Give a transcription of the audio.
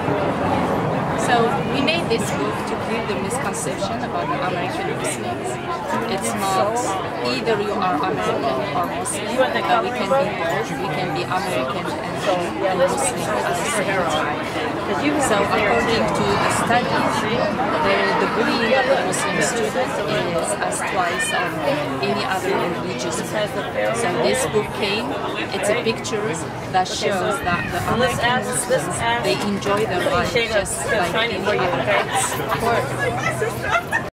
So we made this book to prove the misconception about the American Muslims. It's not either you are American or Muslim, but we can be both. We can be American and Muslim at the same time. So according to the studies, the bullying of the Muslim student is as twice of any other religious group. So this book came, it's a pictures that shows that the American Muslims, they enjoy their life just like any other.